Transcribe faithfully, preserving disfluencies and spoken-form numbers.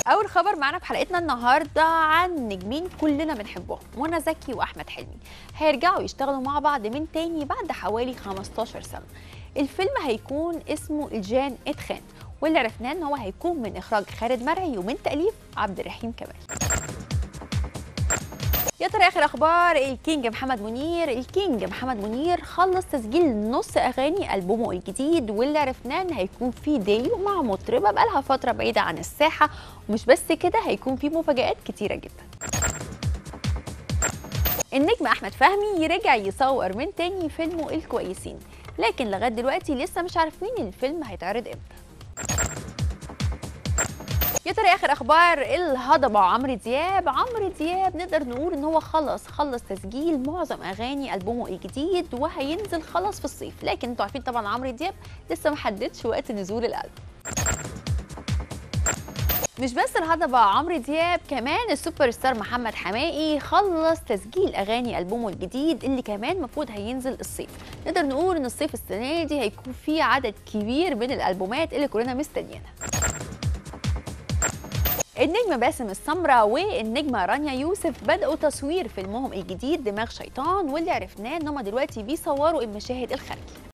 اول خبر معانا في حلقتنا النهارده عن نجمين كلنا بنحبهم، منى زكي واحمد حلمي هيرجعوا يشتغلوا مع بعض من تاني بعد حوالي خمستاشر سنه. الفيلم هيكون اسمه الجان اتخان، واللي عرفناه ان هو هيكون من اخراج خالد مرعي ومن تاليف عبد الرحيم كمال. يا ترى اخر اخبار الكينج محمد منير. الكينج محمد منير خلص تسجيل نص اغاني البومه الجديد، واللي عرفناه ان هيكون فيه ديو مع مطربه بقالها فتره بعيده عن الساحه، ومش بس كده هيكون فيه مفاجآت كتيره جدا. النجم احمد فهمي رجع يصور من تاني فيلمه الكويسين، لكن لغايه دلوقتي لسه مش عارفين الفيلم هيتعرض امتى. يا ترى اخر اخبار الهضبه عمرو دياب. عمرو دياب نقدر نقول ان هو خلص خلص تسجيل معظم اغاني البومه الجديد وهينزل خلاص في الصيف، لكن انتوا عارفين طبعا عمرو دياب لسه ما حددش وقت نزول الالبوم. مش بس الهضبه عمرو دياب، كمان السوبر ستار محمد حماقي خلص تسجيل اغاني البومه الجديد اللي كمان المفروض هينزل الصيف. نقدر نقول ان الصيف السنه دي هيكون فيه عدد كبير من الالبومات اللي كلنا مستنيينها. النجم باسم السمرة والنجمة رانيا يوسف بدأوا تصوير فيلمهم الجديد دماغ شيطان، واللي عرفناه ان هم دلوقتي بيصوروا المشاهد الخارجية.